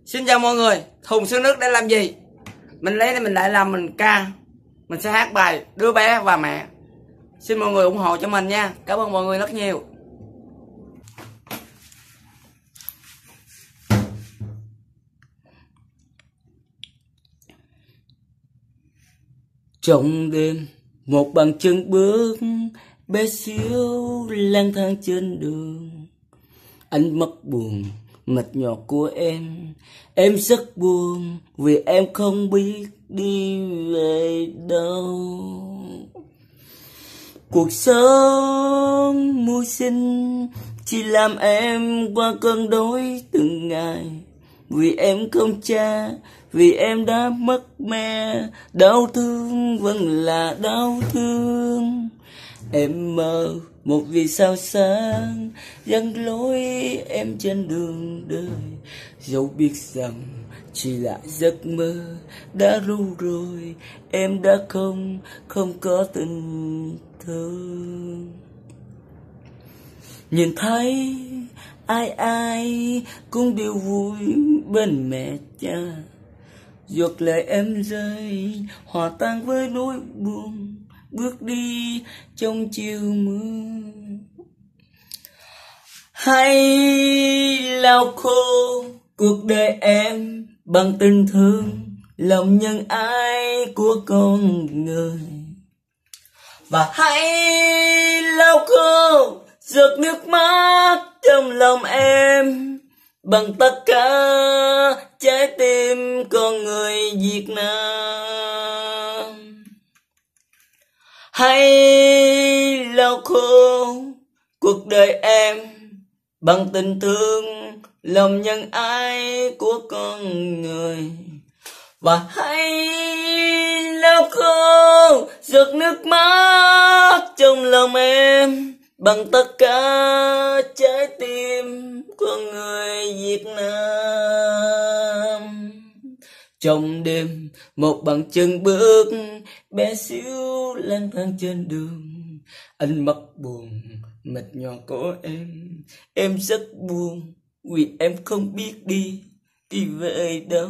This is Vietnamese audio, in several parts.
Xin chào mọi người, thùng xương nước để làm gì? Mình lấy này mình lại làm mình ca. Mình sẽ hát bài Đứa bé và mẹ. Xin mọi người ủng hộ cho mình nha. Cảm ơn mọi người rất nhiều. Trong đêm, một bàn chân bước bé xíu lang thang trên đường. Ánh mắt buồn, mệt nhọc của em rất buồn vì em không biết đi về đâu. Cuộc sống mưu sinh chỉ làm em qua cơn đói từng ngày. Vì em không cha, vì em đã mất mẹ, đau thương vẫn là đau thương. Em mơ một vì sao sáng dẫn lối em trên đường đời, dẫu biết rằng chỉ là giấc mơ đã ru rồi, em đã không có tình thương. Nhìn thấy ai cũng đều vui bên mẹ cha, giọt lệ em rơi hòa tan với nỗi buồn, bước đi trong chiều mưa. Hãy lau khô cuộc đời em bằng tình thương, lòng nhân ái của con người. Và hãy lau khô giọt nước mắt trong lòng em bằng tất cả trái tim con người Việt Nam. Hãy lau khô cuộc đời em bằng tình thương, lòng nhân ái của con người. Và hãy lau khô giọt nước mắt trong lòng em bằng tất cả trái tim con người Việt Nam. Trong đêm, một bàn chân bước bé xíu lang thang trên đường. Ánh mắt buồn, mệt nhọc của em rất buồn vì em không biết đi về đâu.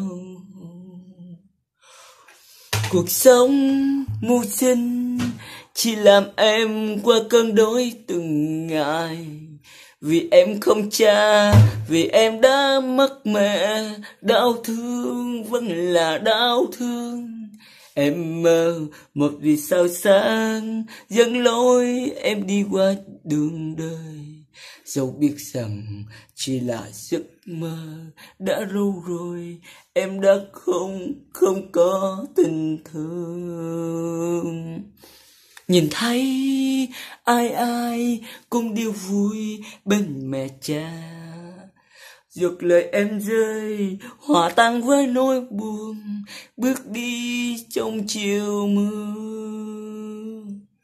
Cuộc sống mưu sinh chỉ làm em qua cơn đói từng ngày. Vì em không cha, vì em đã mất mẹ, đau thương vẫn là đau thương. Em mơ một vì sao sáng dẫn lối em đi qua đường đời, dẫu biết rằng chỉ là giấc mơ đã lâu rồi, em đã không có tình thương. Nhìn thấy ai cũng đều vui bên mẹ cha, giọt lời em rơi hòa tan với nỗi buồn, bước đi trong chiều mưa.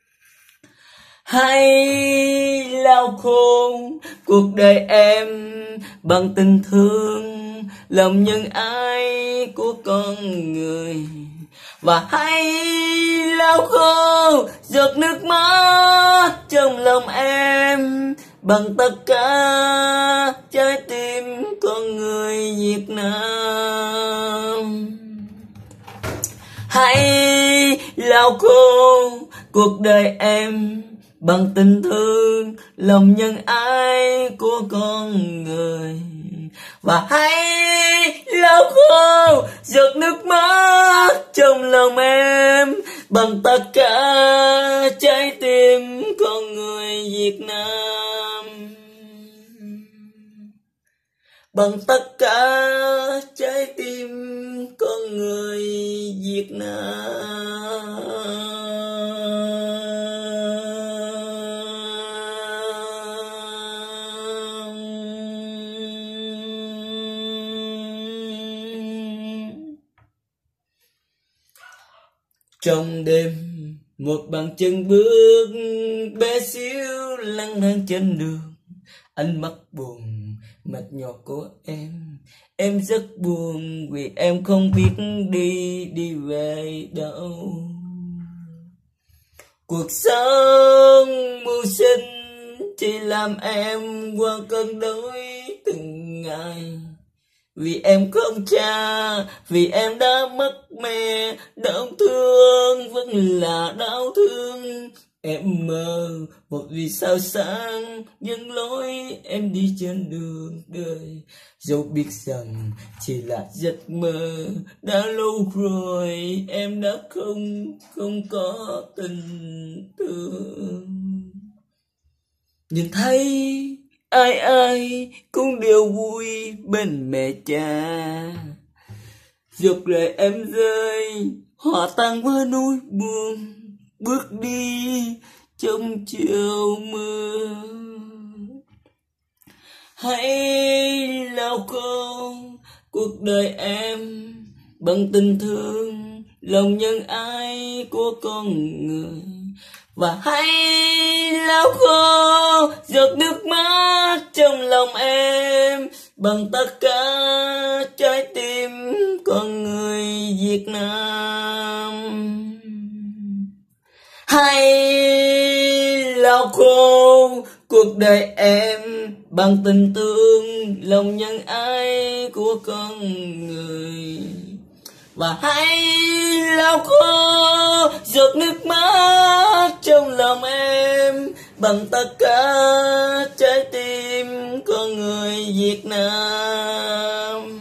Hãy lau khô cuộc đời em bằng tình thương, lòng nhân ái của con người. Và hãy lau khô giọt nước mắt trong lòng em bằng tất cả trái tim con người Việt Nam. Hãy lau khô cuộc đời em bằng tình thương, lòng nhân ái của con người. Và hãy lau khô giọt nước mắt trong lòng em bằng tất cả trái tim con người Việt Nam. Bằng tất cả trái tim con người Việt Nam. Trong đêm, một bàn chân bước bé xíu lang thang trên đường. Ánh mắt buồn, mệt nhọc của em rất buồn vì em không biết đi về đâu. Cuộc sống mưu sinh chỉ làm em qua cơn đói từng ngày. vì em không cha, vì em đã mất mẹ. Đau thương vẫn là đau thương. Em mơ một vì sao sáng những lối em đi trên đường đời, dẫu biết rằng chỉ là giấc mơ. Đã lâu rồi em đã không có tình thương. Nhìn thấy ai ai cũng đều vui bên mẹ cha, giọt lệ em rơi hòa tan với nỗi buồn, bước đi trong chiều mưa. Hãy lau khô cuộc đời em bằng tình thương, lòng nhân ái của con người. Và hãy lau khô giọt nước mắt trong lòng em bằng tất cả trái tim con người Việt Nam. Hãy lau khô cuộc đời em bằng tình thương, lòng nhân ái của con người. Và hãy lau khô giọt nước mắt trong lòng em bằng tất cả trái tim con người Việt Nam.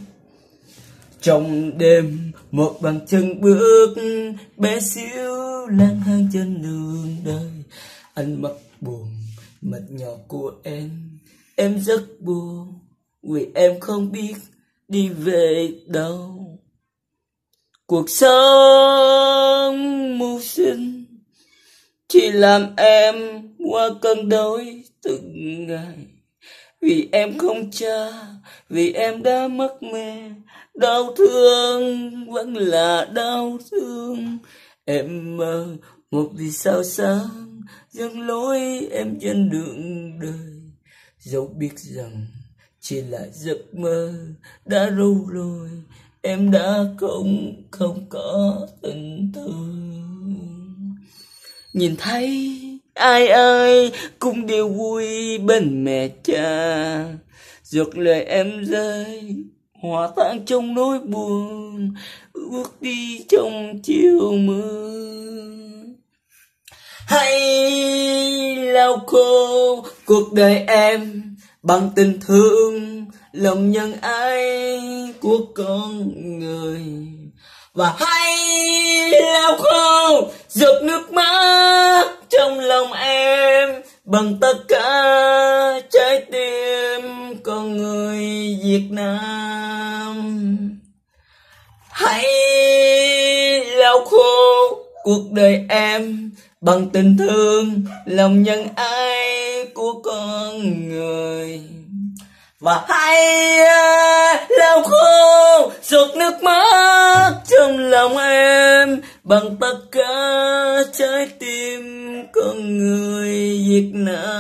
Trong đêm một bàn chân bước bé xíu lang thang trên đường đời, ánh mắt buồn mặt nhỏ của em rất buồn vì em không biết đi về đâu. Cuộc sống mưu sinh chỉ làm em qua cơn đói từng ngày, vì em không cha, vì em đã mất mẹ. Đau thương vẫn là đau thương. Em mơ một vì sao sáng dâng lối em trên đường đời, dẫu biết rằng chỉ là giấc mơ. Đã lâu rồi em đã không có tình thương. Nhìn thấy ai ai cũng đều vui bên mẹ cha, giọt lệ em rơi hòa tan trong nỗi buồn, bước đi trong chiều mưa. Hãy lau khô cuộc đời em bằng tình thương, lòng nhân ái của con người. Và hãy lau khô giọt nước mắt trong lòng em bằng tất cả trái tim con người Việt Nam. Hãy lau khô cuộc đời em bằng tình thương, lòng nhân ái của con người. Và hãy lau khô giọt nước mắt trong lòng em bằng tất cả trái tim con người Việt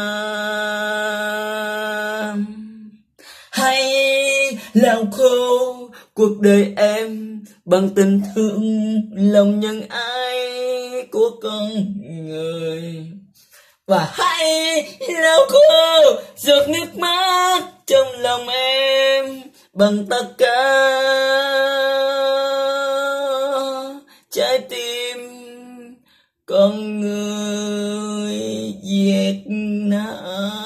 Nam. Hãy lau khô cuộc đời em bằng tình thương, lòng nhân ái của con người. Và hãy lau khô giọt nước mắt trong lòng em bằng tất cả trái tim con người Việt Nam.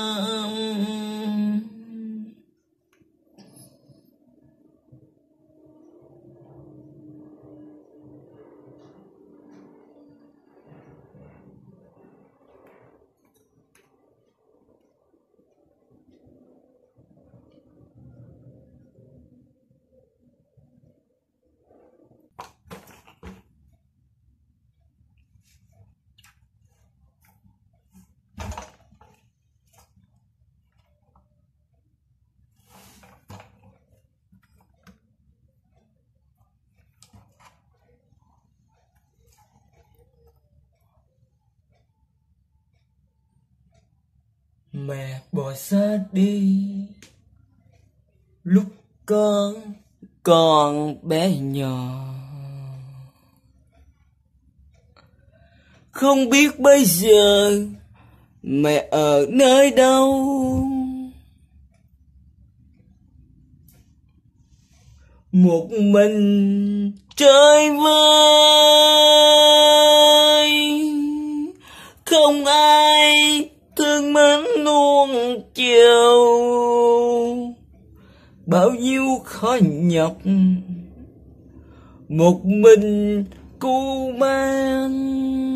Mẹ bỏ xa đi lúc con còn bé nhỏ, không biết bây giờ mẹ ở nơi đâu. một mình chơi vơi, không ai thương mến nuông chiều, bao nhiêu khó nhọc một mình cô mang.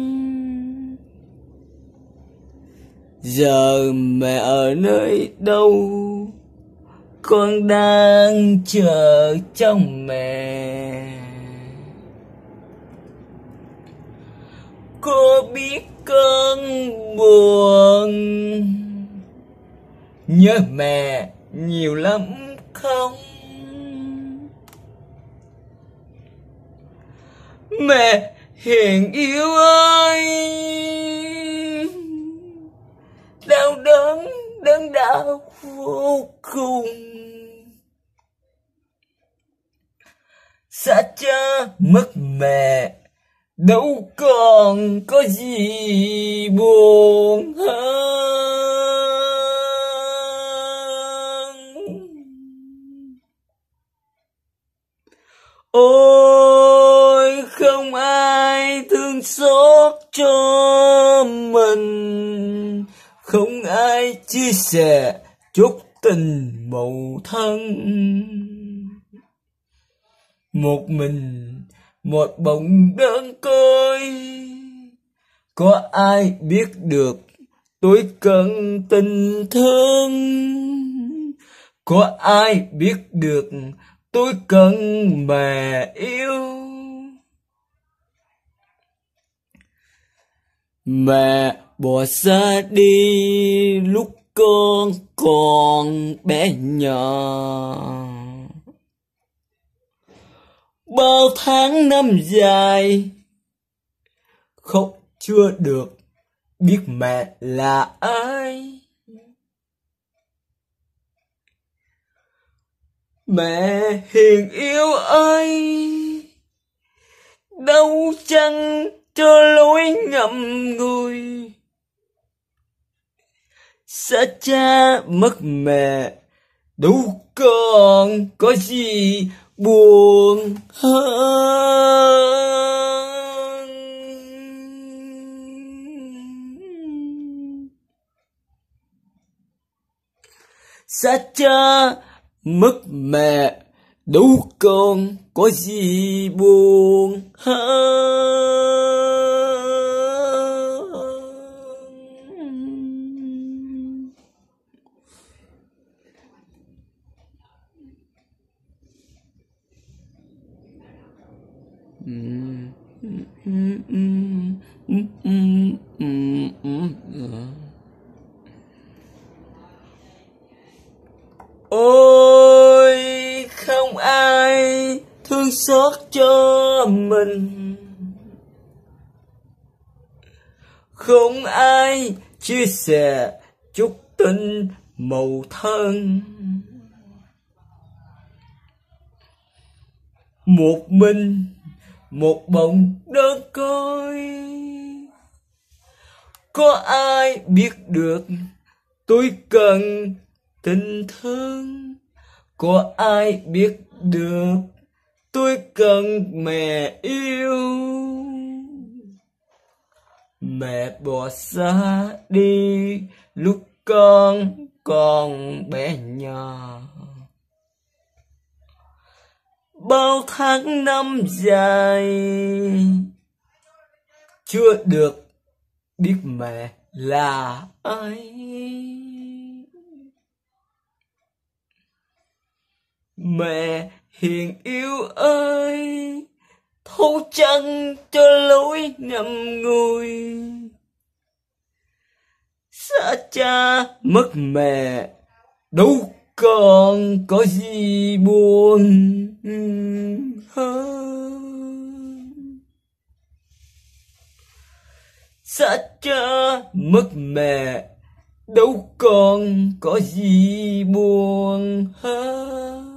Giờ mẹ ở nơi đâu, con đang chờ trong mẹ. Cô biết con buồn, nhớ mẹ nhiều lắm không? Mẹ hiền yêu ơi, đau đớn đớn đau vô cùng. Xa cha mất mẹ, đâu còn có gì buồn hơn. Ôi không ai thương xót cho mình, không ai chia sẻ chốt tình màu thân. Một mình một bóng đơn côi, có ai biết được tôi cần tình thương? Có ai biết được tôi cần mẹ yêu? Mẹ bỏ xa đi lúc con còn bé nhỏ, bao tháng năm dài khóc chưa được biết mẹ là ai. Mẹ hiền yêu ơi, đâu chăng cho lối ngậm ngùi. Xa cha mất mẹ, đâu còn có gì buồn hơn. Xa cha mất mẹ, đâu còn có gì buồn hơn. Ôi không ai thương xót cho mình, không ai chia sẻ chút tình màu thân. Một mình một bóng đơn côi, có ai biết được tôi cần tình thương? Có ai biết được tôi cần mẹ yêu? Mẹ bỏ xa đi lúc con còn bé nhỏ, bao tháng năm dài chưa được biết mẹ là ai. Mẹ hiền yêu ơi, thấu chân cho lối ngậm ngùi. Xa cha mất mẹ, đâu còn có gì buồn hơn. Xa cha mất mẹ, đâu còn có gì buồn hơn.